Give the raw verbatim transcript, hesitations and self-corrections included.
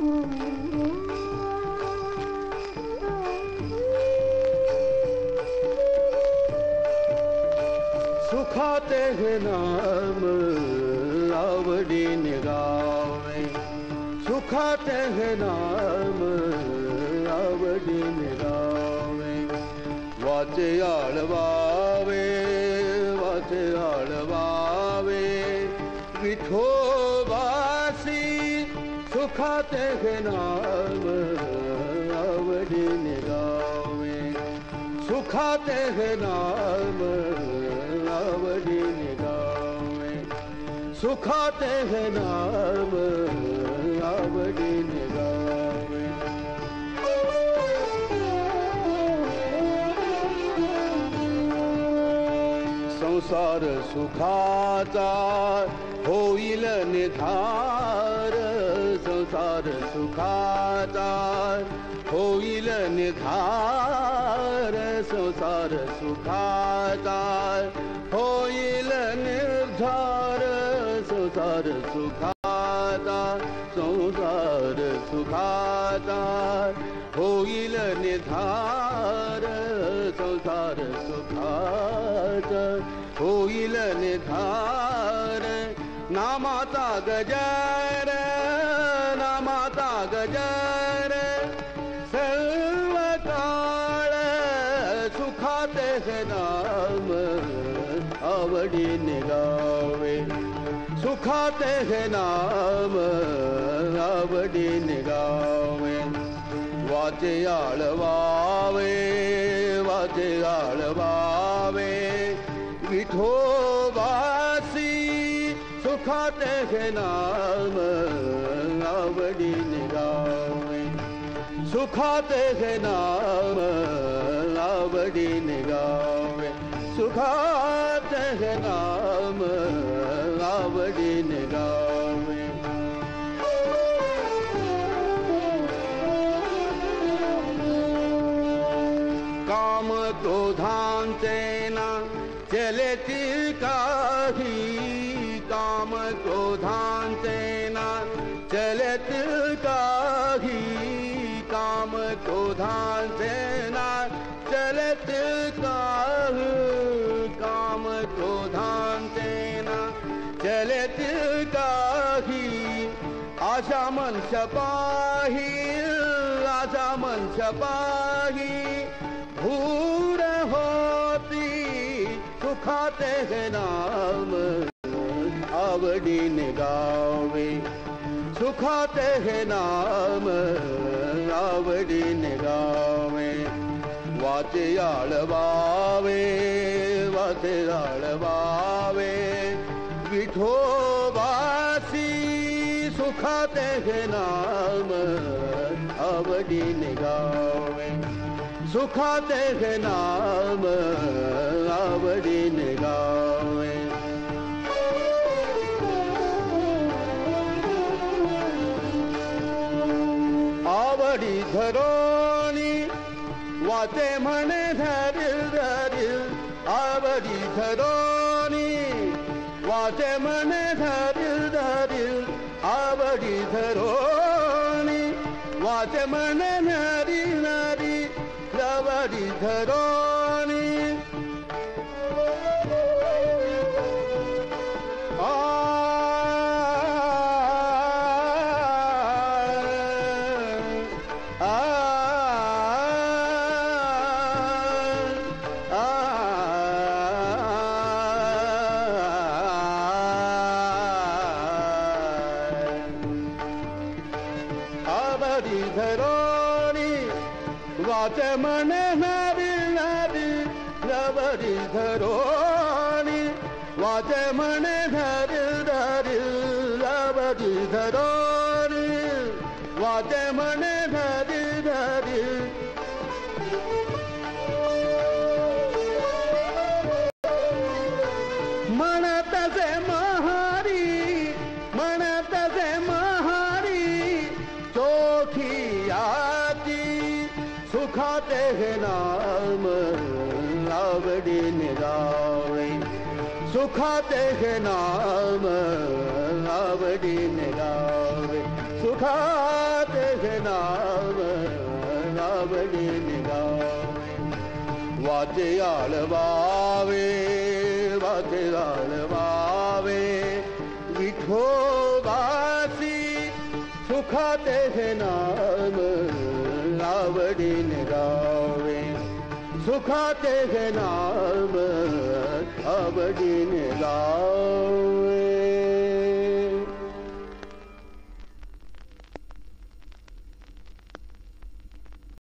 सुखाते हैं नाम आवडी निगावे, सुखाते हैं नाम आवडी निगावे, वाचे आळवावे वाचे आळवावे विठोबासी, सुखाते हैं नाम आवडी निगावे, सुखाते हैं नाम आवडी निगावे, सुखाते हैं नाम आवडी निगावे। संसार सुखाचा होईल निधार, संसार सुखाचा होईल निधार, संसार सुखाचा होईल निर्धार, संसार सुखाचा संसार सुखाचा होईल निधार, संसार सुखाचा होईल निधार, नामाचा गजर नामाचा गजर सर्व काळ, सुखाते है नाम आवडी निगावे, सुखाते है नाम आवडी निगावे, वाचे आळवावे वाचे आळवावे विठोबासी, सुखाते है नाम आवडी निगावे, सुखाते है नाम आवडी निगावे, सुखाते है नाम आवडी निगावे। काम क्रोधांचे ना चलती काही, काम क्रोधांचे ना चलत काही, काम क्रोधांचे ना चलत काही, काम क्रोधांचे ना चलत काही, आशा मन छपाही आशा मन छपाही भूर होती, सुखाते है नाम आवडी निगावे, सुखाते है नाम आवडी निगावे, वाचे आळवावे वाचे आळवावे विठोबासी, सुखाते है नाम आवडी निगावे, सुखाते है नाम आवडी निगावे। आवडी धरोनी वाचे म्हणे धरील धरील, आवडी धरोनी वाचे म्हणे धरील धरील, आवडी धरोनी वाचे म्हणे नरी नरी, आवडी धरोनी आ आवडी धरोनी वाचे म्हणे नरी नरी, आवडी धरोनी वाचे म्हणे धरील धरील, आवडी धरोनी वाचे म्हणे धरील धरील, म्हणत जे महारी म्हणत जे महारी, चोखी आती सुखाते है नाम आवडी निगावे, सुखाते है नाम आवडी निगावे, सुखाते हे नाम आवडीन गावे वाचे आळवावे वाचे आळवावे विठोबासी सुखाते हे नाम आवडीन गावे सुखाते हे नाम आवडीन गावे